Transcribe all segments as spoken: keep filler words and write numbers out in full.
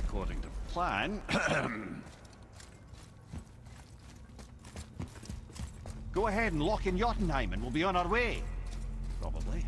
according to plan. Go ahead and lock in Jotunheim and we'll be on our way. Probably.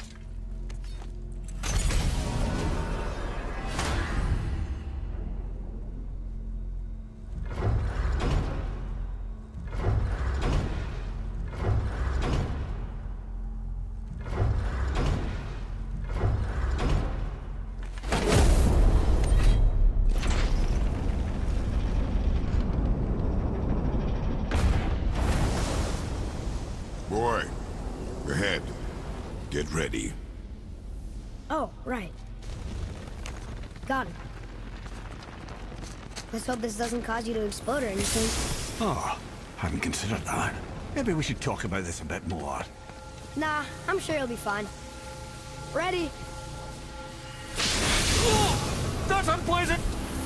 Boy, ahead. Get ready. Oh, right. Got it. Let's hope this doesn't cause you to explode or anything. Oh, hadn't considered that. Maybe we should talk about this a bit more. Nah, I'm sure you'll be fine. Ready? Oh, that's unpleasant!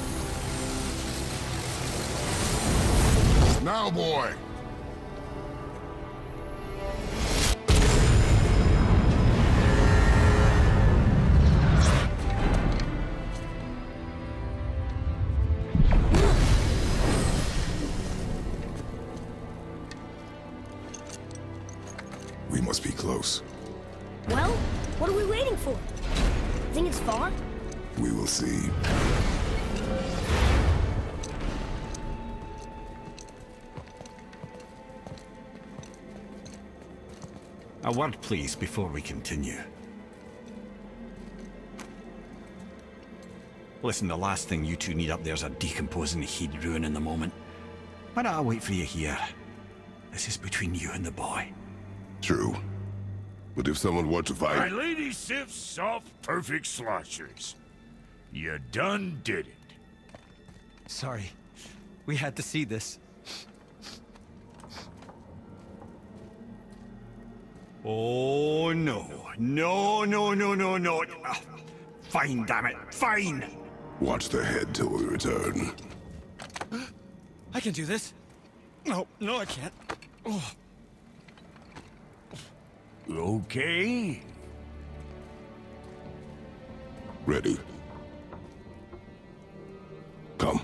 Now, boy! We must be close. Well, what are we waiting for? Think it's far? We will see. A word, please, before we continue. Listen, the last thing you two need up there's a decomposing heat ruining the moment. Why don't I wait for you here? This is between you and the boy. True. But if someone were to My fight... lady sips soft, perfect sloshers. You done did it. Sorry. We had to see this. Oh, no. No, no, no, no, no. Ah, fine, damn it. Fine! Watch the head till we return. I can do this. No, no, I can't. Oh. Okay. Ready. Come.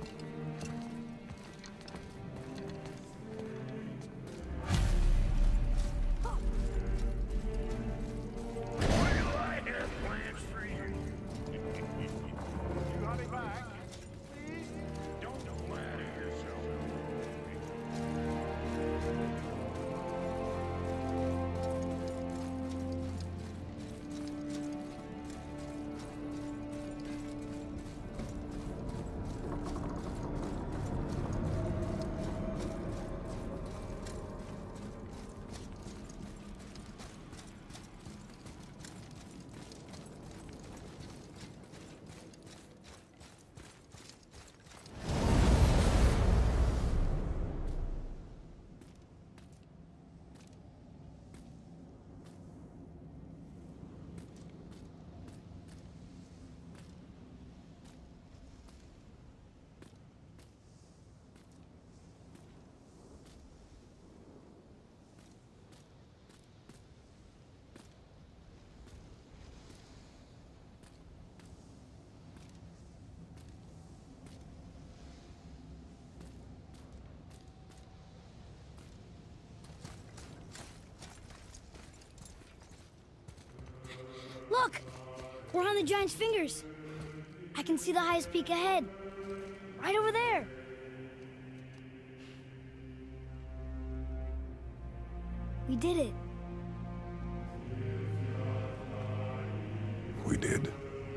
Look! We're on the giant's fingers. I can see the highest peak ahead. Right over there. We did it. We did.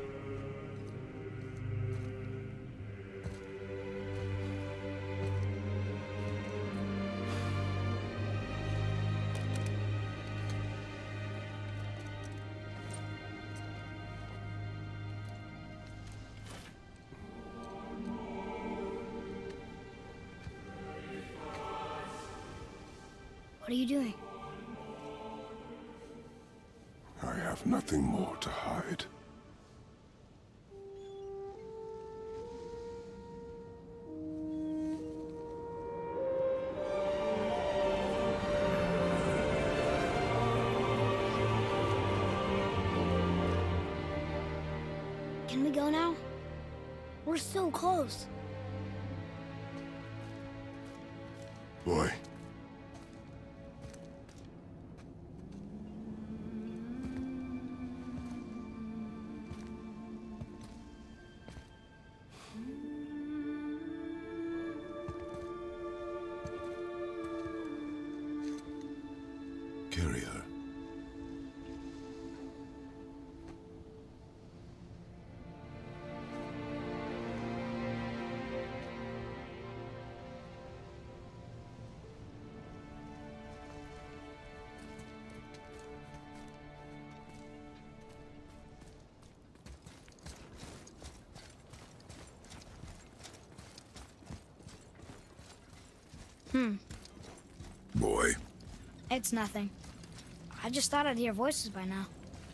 What are you doing? I have nothing more to hide. Can we go now? We're so close. Boy. Carry her. Hmm. Boy. It's nothing. I just thought I'd hear voices by now.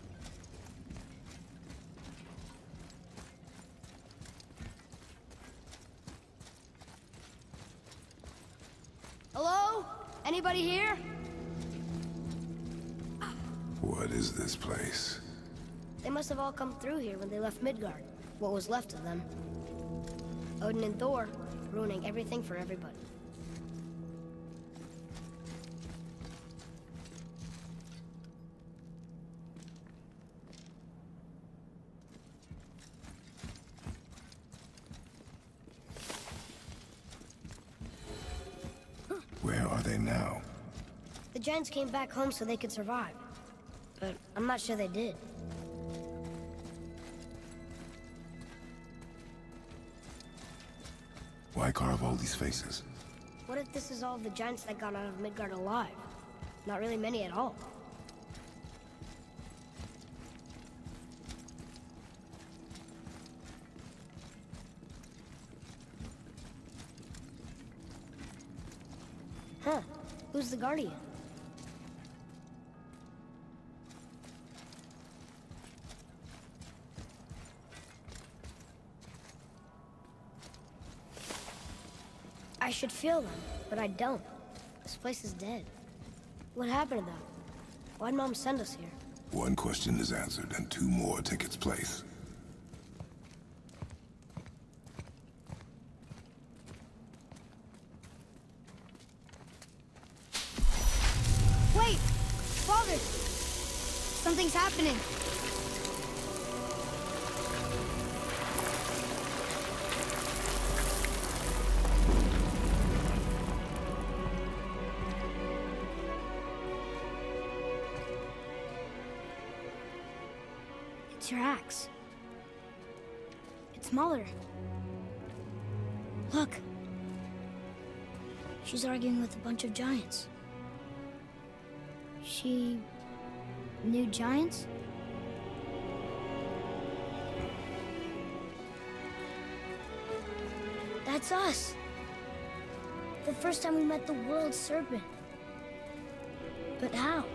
Hello? Anybody here? What is this place? They must have all come through here when they left Midgard. What was left of them. Odin and Thor, ruining everything for everybody. Where are they now? The giants came back home so they could survive. But I'm not sure they did. Why carve all these faces? What if this is all the giants that got out of Midgard alive? Not really many at all. Huh. Who's the Guardian? I should feel them, but I don't. This place is dead. What happened to them? Why'd Mom send us here? One question is answered, and two more take its place. Wait! Father! Something's happening. It's your axe. It's smaller. Look. She's arguing with a bunch of giants. She knew giants? That's us. The first time we met the world serpent. But how?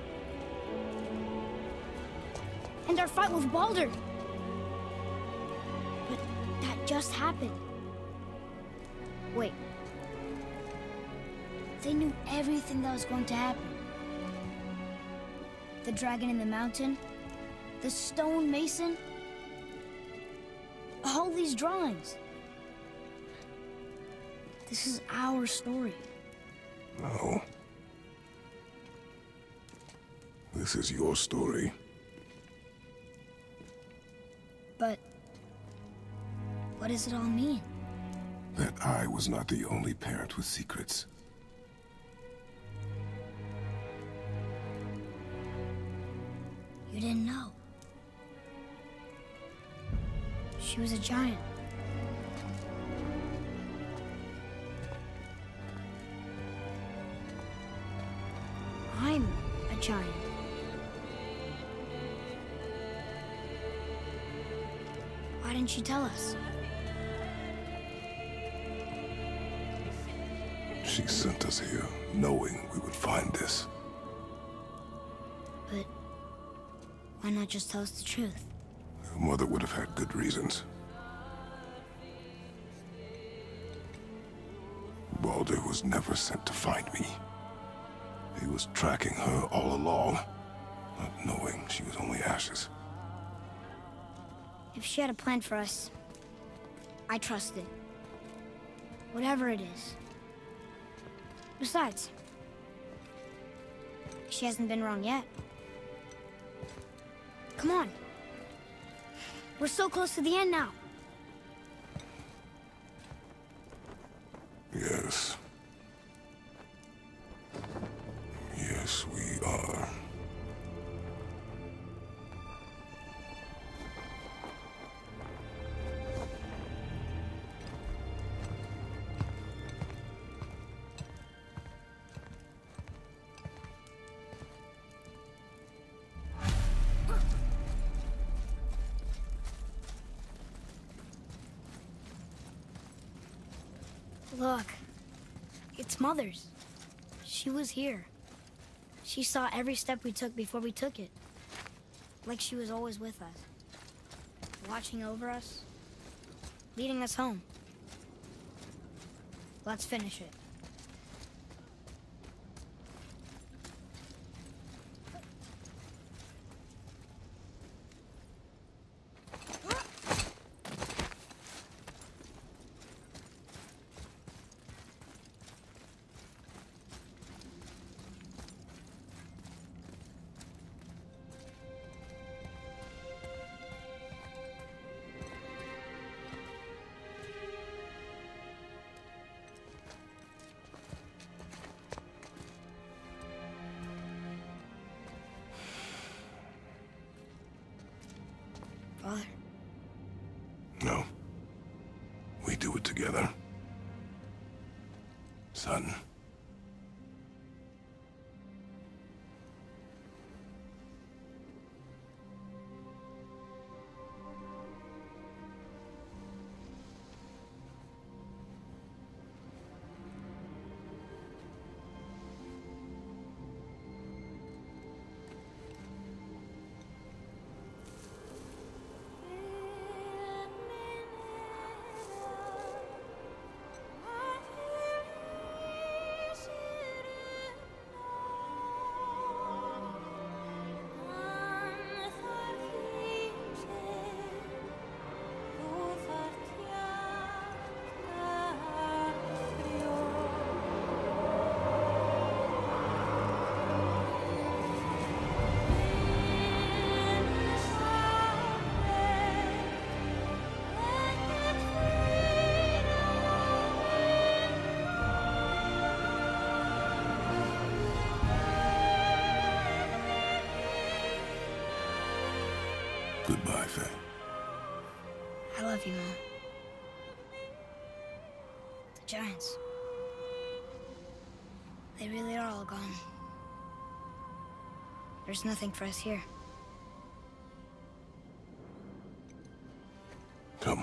And our fight with Baldur. But that just happened. Wait. They knew everything that was going to happen. The dragon in the mountain, the stone mason, all these drawings. This is our story. No. This is your story. But what does it all mean? That I was not the only parent with secrets. You didn't know. She was a giant. I'm a giant. Why didn't she tell us? She sent us here, knowing we would find this. But why not just tell us the truth? Your mother would have had good reasons. Baldur was never sent to find me. He was tracking her all along, not knowing she was only ashes. If she had a plan for us, I trust it. Whatever it is. Besides, she hasn't been wrong yet. Come on. We're so close to the end now. Yes. Yes, we are. Look, it's Mother's. She was here. She saw every step we took before we took it. Like she was always with us. Watching over us. Leading us home. Let's finish it. Father? No. We do it together. Son. Goodbye, Faye. I love you, Mom. The Giants. They really are all gone. There's nothing for us here. Come.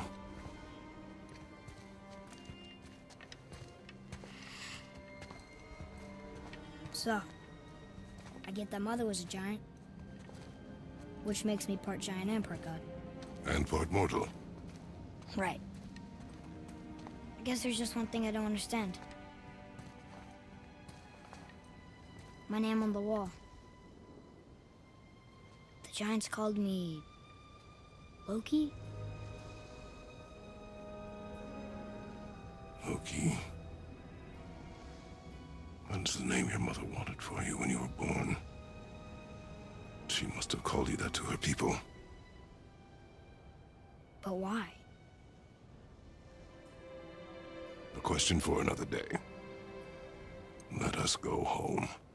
So, I get that Mother was a giant, which makes me part giant and part god. And part mortal. Right. I guess there's just one thing I don't understand. My name on the wall. The Giants called me... Loki? Loki. That's the name your mother wanted for you when you were born. She must have called you that to her people. But why? A question for another day. Let us go home.